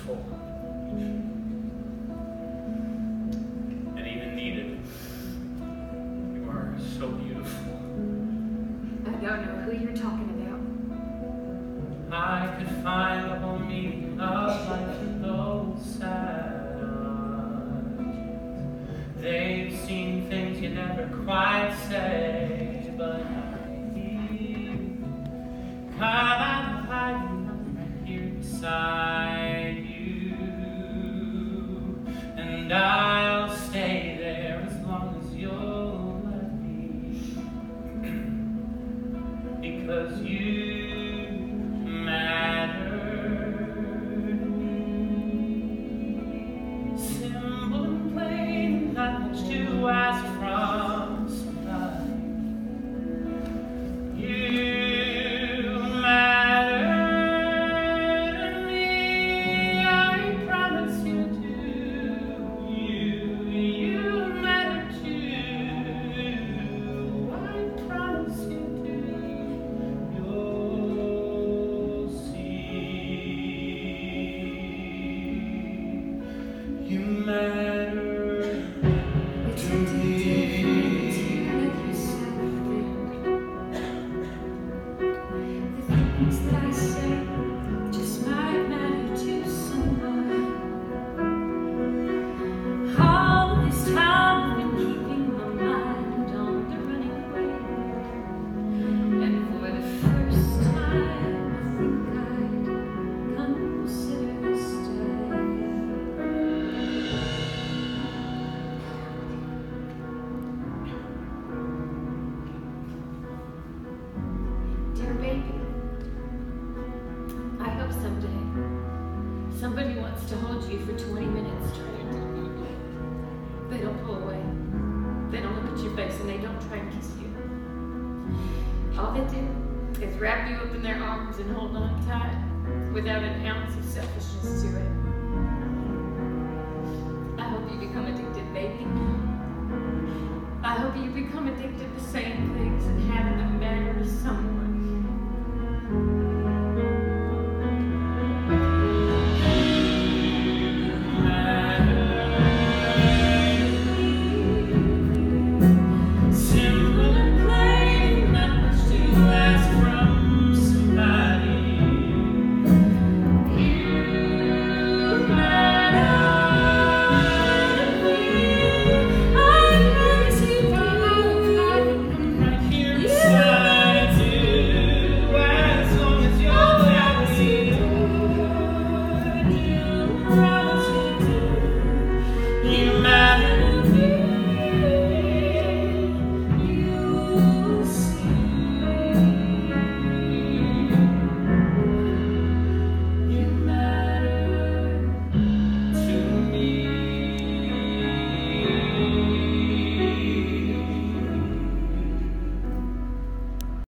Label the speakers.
Speaker 1: wonderful. And even needed. You are so beautiful.
Speaker 2: I don't know who you're talking about.
Speaker 1: I could find the whole meaning of life in those sad eyes. They've seen things you never quite say, but I hear you. God, I'm hiding right here beside you, and I'll stay there as long as you'll let me, because you matter to me. Simple and plain, not much to ask from somebody. You matter to me, I promise you do. You matter too, I promise you do. You'll see. You matter to me.
Speaker 2: That I say just might matter to someone. All this time I've been keeping my mind on the running away, and for the first time I think I'd consider staying. Dear baby, I hope someday somebody wants to hold you for 20 minutes straight. They don't pull away. They don't look at your face and they don't try and kiss you. All they do is wrap you up in their arms and hold on tight without an ounce of selfishness to it. I hope you become addicted, baby. I hope you become addicted to saying things and having them matter to someone.